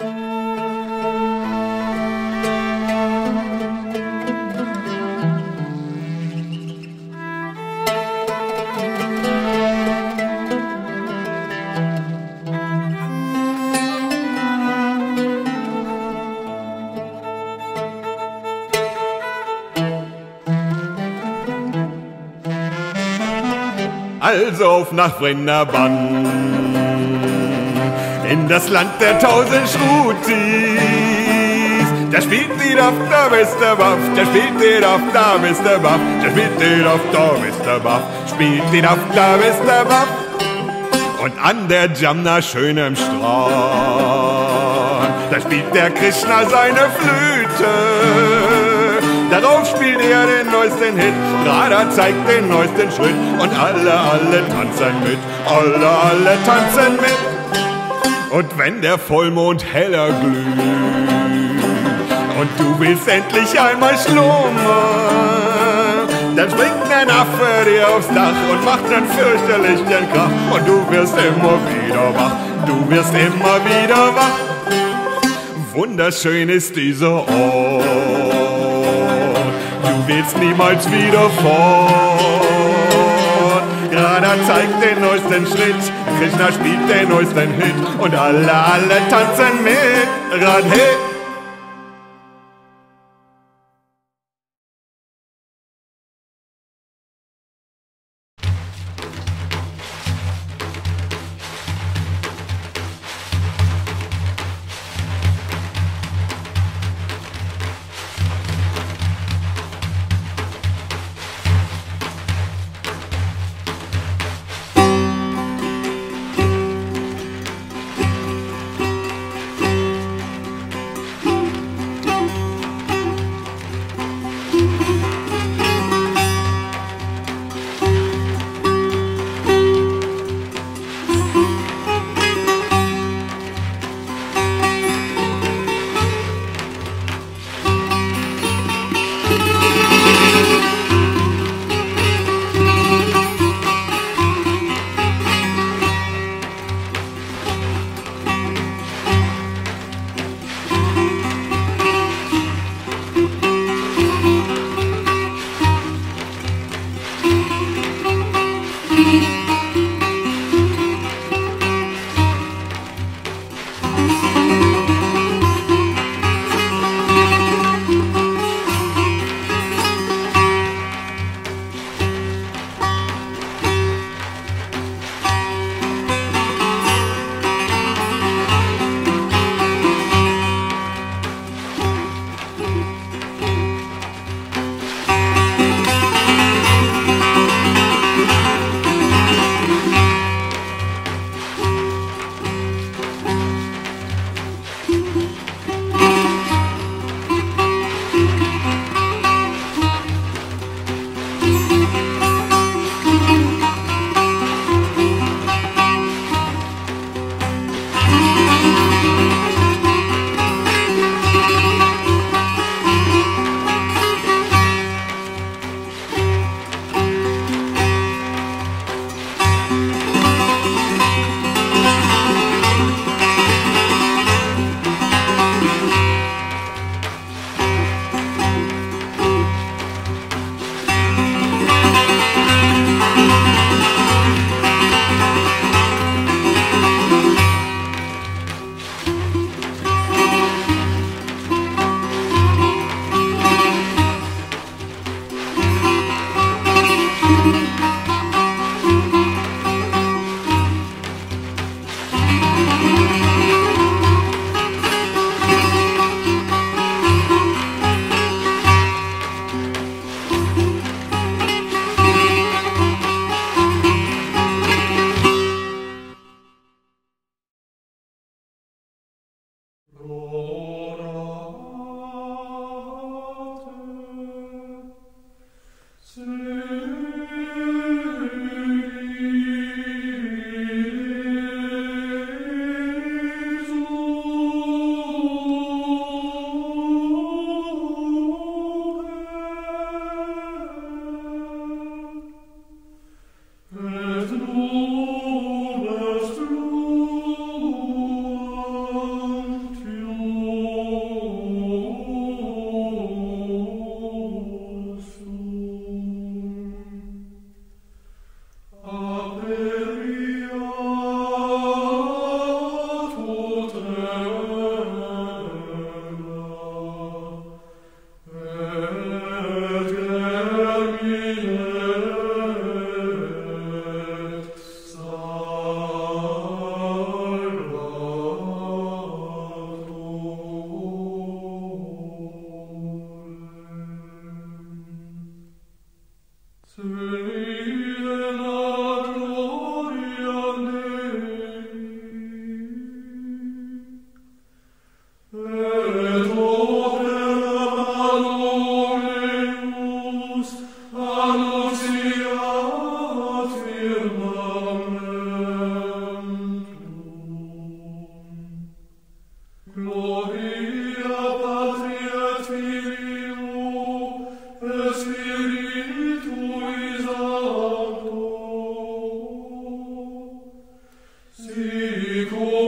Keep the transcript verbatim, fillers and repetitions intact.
Also auf nach Brennerbann, in das Land der tausend Schrutis. Da spielt die auf der Westerwaff, da spielt die auf der Westerwaff, da spielt die auf der Westerwaff, spielt die auf der Westerwaff. Und an der Jamna schön im Strand, da spielt der Krishna seine Flöte. Darauf spielt er den neuesten Hit, Radha zeigt den neuesten Schritt und alle, alle tanzen mit, alle, alle tanzen mit. Und wenn der Vollmond heller glüht und du willst endlich einmal schlummern, dann springt ein Affe dir aufs Dach und macht einen fürchterlichen Krach und du wirst immer wieder wach, du wirst immer wieder wach. Wunderschön ist dieser Ort, du willst niemals wieder fort. Radha zeigt den neuesten Schritt, Krishna spielt den neuesten Hit und alle, alle tanzen mit. Radhe. Tu Chor.